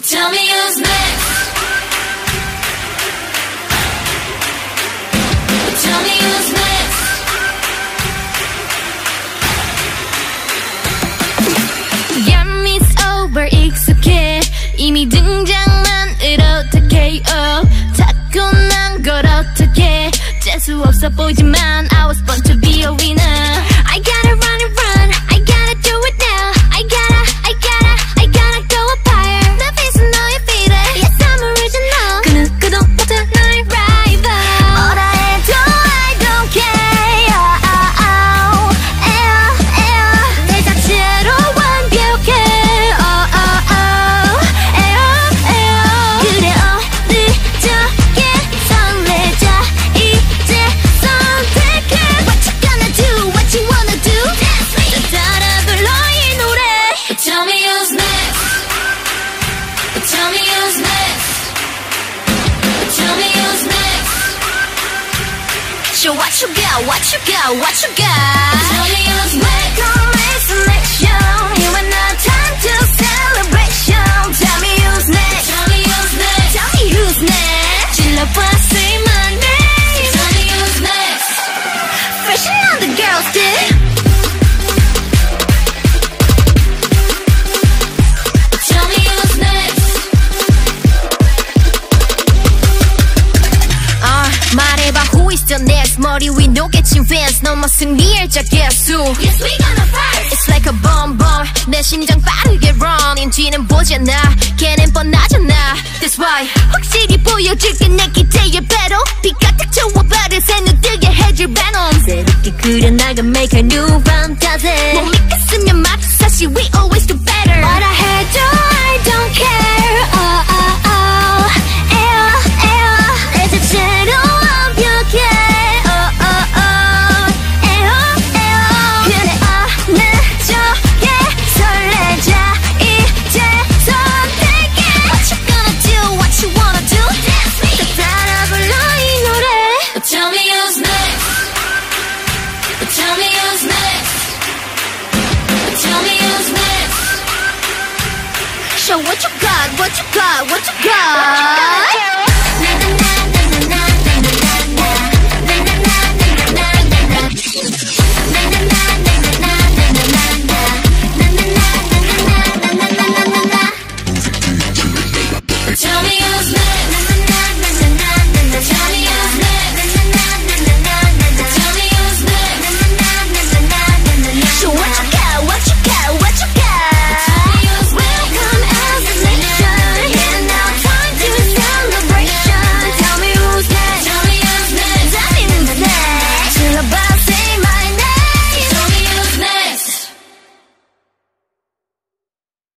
Tell me who's next. Tell me who's next. Yeah, it's over 익숙해 이미 등장만을 어떡해 타고난 걸 어떡해 재수 없어 보이지만 I was born to be a winner. I gotta run and run, I gotta do it now. I gotta go up higher. 내 빛은 너의 feet. Yes, I'm original. 그 누구도 못해 너의 rival. 뭐라 해도 I don't care. 내 자체로 완벽해. 그래 어느 적에 설레자 이제 선택해. What you gonna do? What you wanna do? Dance me. 따라 불러 이 노래. Tell me who's next. Tell me who's next. Tell me who's next. So what you got? What you got? What you got? Tell me who's next. Selection. You and I time to celebration. Tell me who's next. Tell me who's next. Tell me who's next. 질러봐, say my name. Tell me who's next. Freshen on the girls, did. Tell me who's next. 말해봐 who is the next. 머리 위 녹여진 fans 넘어 승리의 자개수. Yes, we gonna fight. It's like a bomb bomb. 내 심장 빠르게 running. 뒤는 보잖아 걔는 뻔하잖아. That's why 확실히 보여줄게 내 기대의 배로. 비가 딱 좋아 바르새 눈뜨게 해줄 venom. 새롭게 그려나가 make a new fantasy. 못 믿겠으면 맞춰 사실 we always do better. 뭐라 해도 I don't care. 내 자체로 완벽해. 그래 어느 적에 설레자 이제 선택해. What you gonna do? What you wanna do? Dance me. 다 따라 불러 이 노래. Tell me who's next. Tell me who's next. Tell me who's next. So what you got? What you got? What you got?